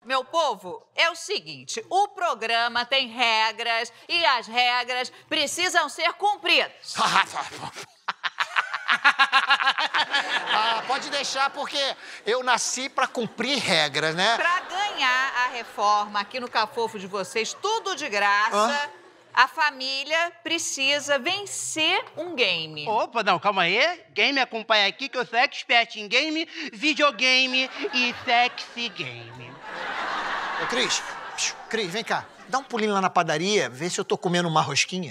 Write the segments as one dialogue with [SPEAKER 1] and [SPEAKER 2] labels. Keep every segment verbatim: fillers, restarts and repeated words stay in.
[SPEAKER 1] Meu povo, é o seguinte, o programa tem regras e as regras precisam ser cumpridas.
[SPEAKER 2] Ah, pode deixar, porque eu nasci pra cumprir regras, né?
[SPEAKER 1] Pra ganhar a reforma aqui no Cafofo de vocês, tudo de graça, Hã? a família precisa vencer um game.
[SPEAKER 3] Opa, não, calma aí. Game acompanha aqui que eu sou expert em game, videogame e sexy game.
[SPEAKER 2] Ô, Cris, Cris, vem cá. Dá um pulinho lá na padaria, vê se eu tô comendo uma rosquinha.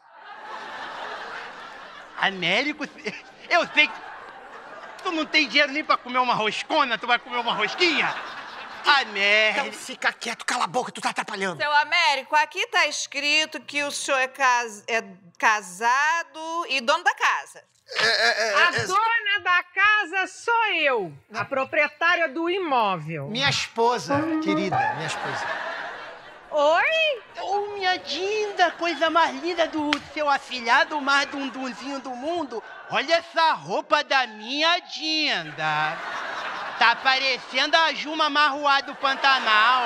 [SPEAKER 3] Américo, eu sei que tu não tem dinheiro nem pra comer uma roscona, tu vai comer uma rosquinha? Américo...
[SPEAKER 2] Então fica quieto, cala a boca, tu tá atrapalhando.
[SPEAKER 1] Seu Américo, aqui tá escrito que o senhor é, cas... é casado e dono da casa.
[SPEAKER 2] É, é, é,
[SPEAKER 4] a
[SPEAKER 2] é...
[SPEAKER 4] dona da casa sou eu, a proprietária do imóvel.
[SPEAKER 2] Minha esposa, querida, minha esposa.
[SPEAKER 4] Oi?
[SPEAKER 3] Ô, oh, minha linda, coisa mais linda do seu afilhado, o mais dundunzinho do mundo. Olha essa roupa da minha Dinda. Tá parecendo a Juma Marruá do Pantanal.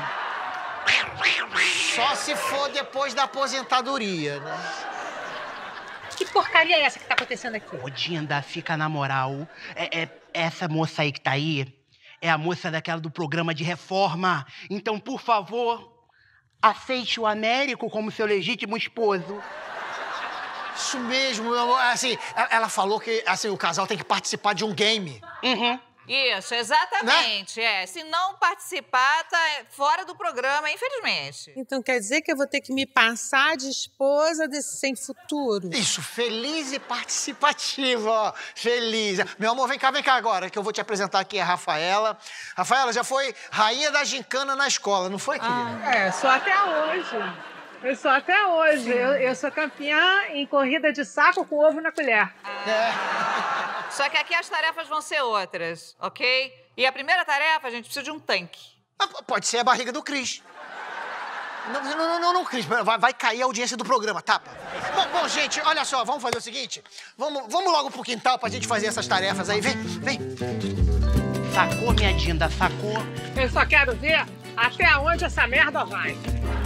[SPEAKER 2] Só se for depois da aposentadoria, né?
[SPEAKER 4] Que porcaria é essa que tá acontecendo aqui?
[SPEAKER 3] Ô, Dinda, fica na moral. É, é, essa moça aí que tá aí é a moça daquela do programa de reforma. Então, por favor, aceite o Américo como seu legítimo esposo.
[SPEAKER 2] Isso mesmo, meu amor. Assim, ela falou que assim, o casal tem que participar de um game.
[SPEAKER 3] Uhum.
[SPEAKER 1] Isso, exatamente. Né? É. Se não participar, tá fora do programa, infelizmente.
[SPEAKER 5] Então quer dizer que eu vou ter que me passar de esposa desse sem futuro?
[SPEAKER 2] Isso, feliz e participativa, ó. Feliz. Meu amor, vem cá, vem cá agora, que eu vou te apresentar aqui a Rafaela. Rafaela já foi rainha da gincana na escola, não foi, querida?
[SPEAKER 4] Ah, é, sou até hoje. Eu sou até hoje. Eu, eu sou campeã em corrida de saco com ovo na colher.
[SPEAKER 1] Ah. É. Só que aqui as tarefas vão ser outras, ok? E a primeira tarefa, a gente precisa de um tanque.
[SPEAKER 2] Pode ser a barriga do Cris. Não, não, não, não, não Cris. Vai, vai cair a audiência do programa, tapa. Bom, bom, gente, olha só, vamos fazer o seguinte. Vamos, vamos logo pro quintal pra gente fazer essas tarefas aí. Vem, vem.
[SPEAKER 3] Sacou, minha Dinda, sacou?
[SPEAKER 4] Eu só quero ver até onde essa merda vai.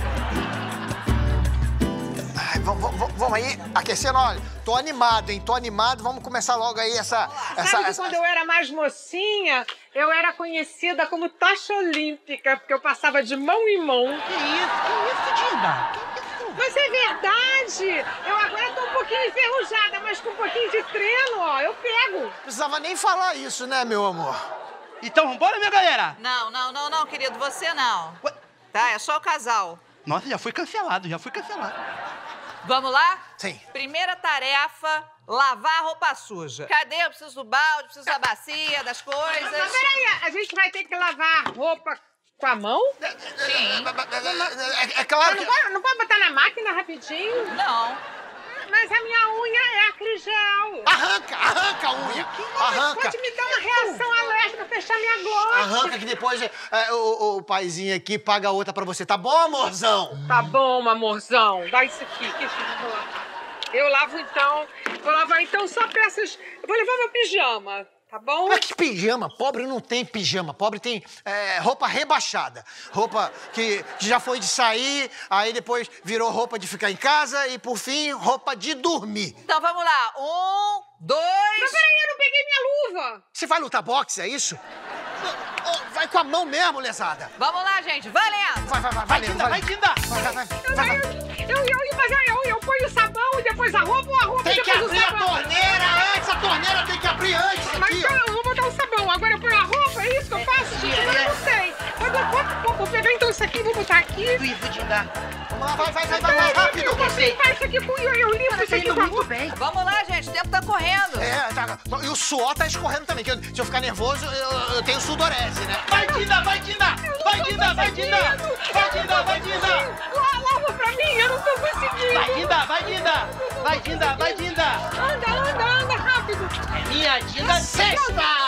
[SPEAKER 2] Vamos, vamos, vamos aí, aquecendo, olha, tô animado, hein, tô animado, vamos começar logo aí essa... essa
[SPEAKER 4] Sabe que
[SPEAKER 2] essa...
[SPEAKER 4] quando eu era mais mocinha, eu era conhecida como tocha olímpica, porque eu passava de mão em mão.
[SPEAKER 3] Que isso, que isso, Dinda? Que isso?
[SPEAKER 4] Mas é verdade, eu agora tô um pouquinho enferrujada, mas com um pouquinho de treino, ó, eu pego.
[SPEAKER 2] Não precisava nem falar isso, né, meu amor?
[SPEAKER 3] Então, vambora, minha galera?
[SPEAKER 1] Não, não, não, não, querido, você não.
[SPEAKER 3] Ué?
[SPEAKER 1] Tá, é só o casal.
[SPEAKER 3] Nossa, já fui cancelado, já fui cancelado.
[SPEAKER 1] Vamos lá?
[SPEAKER 2] Sim.
[SPEAKER 1] Primeira tarefa, lavar a roupa suja. Cadê? Eu preciso do balde, preciso da bacia, das coisas.
[SPEAKER 4] Mas peraí, a gente vai ter que lavar a roupa com a mão?
[SPEAKER 1] Sim.
[SPEAKER 2] É, é claro
[SPEAKER 4] Não
[SPEAKER 2] que...
[SPEAKER 4] pode, não pode botar na máquina rapidinho?
[SPEAKER 1] Não.
[SPEAKER 4] Mas a minha unha é acrigel.
[SPEAKER 2] Arranca, arranca a unha, arranca.
[SPEAKER 4] Pode me dar uma reação alérgica, fechar minha glote.
[SPEAKER 2] Arranca que depois é, o, o paizinho aqui paga outra pra você, tá bom, amorzão?
[SPEAKER 4] Tá bom, amorzão. Dá isso aqui. Que isso? Vou lá. Eu lavo então. Vou lavar então só peças. Eu vou levar meu pijama. Tá bom?
[SPEAKER 2] Mas que pijama? Pobre não tem pijama. Pobre tem é, roupa rebaixada. Roupa que já foi de sair, aí depois virou roupa de ficar em casa e, por fim, roupa de dormir.
[SPEAKER 1] Então vamos lá. Um, dois...
[SPEAKER 4] Mas peraí, eu não peguei minha luva.
[SPEAKER 2] Você vai lutar boxe, é isso? Vai com a mão mesmo, lesada.
[SPEAKER 1] Vamos lá, gente. Valendo.
[SPEAKER 2] Vai, vai, vai.
[SPEAKER 3] Vai, Dinda, vai, Dinda.
[SPEAKER 2] Vai, vai, vai.
[SPEAKER 4] Eu,
[SPEAKER 2] vai, vai.
[SPEAKER 4] eu, eu, eu, mas eu, eu ponho o sabão e depois a roupa ou a roupa
[SPEAKER 2] Tem
[SPEAKER 4] e
[SPEAKER 2] que
[SPEAKER 4] depois
[SPEAKER 2] abrir
[SPEAKER 4] o
[SPEAKER 2] a
[SPEAKER 4] sabão?
[SPEAKER 2] torneira antes. A torneira tem que abrir antes
[SPEAKER 4] Mas
[SPEAKER 2] aqui,
[SPEAKER 4] então
[SPEAKER 2] ó.
[SPEAKER 4] eu vou botar o sabão, agora eu ponho a roupa, é isso que eu faço? Gente, eu não sei. Mas eu vou, vou, vou pegar então isso aqui, vou botar aqui.
[SPEAKER 3] Isso, Dinda.
[SPEAKER 2] Vamos lá, vai, vai, vai, vai, vai, rápido.
[SPEAKER 4] Eu vou limpar isso aqui com eu, eu limpo isso aqui com a
[SPEAKER 3] muito
[SPEAKER 4] roupa.
[SPEAKER 3] bem.
[SPEAKER 1] Vamos lá, gente. O tempo tá correndo.
[SPEAKER 2] É, tá. E o suor tá escorrendo também, que eu- se eu ficar nervoso, eu, eu tenho sudorese, né?
[SPEAKER 3] Vai, Dinda, vai, Dinda. Vai, Dinda, vai, Dinda. Vai, Dinda, vai, Dinda.
[SPEAKER 4] Lava pra mim, eu não tô conseguindo.
[SPEAKER 3] Vai, Dinda, vai, Dinda. Vai, Dinda, vai, Dinda.
[SPEAKER 4] Anda, anda, anda rápido.
[SPEAKER 3] Minha Dinda sexta.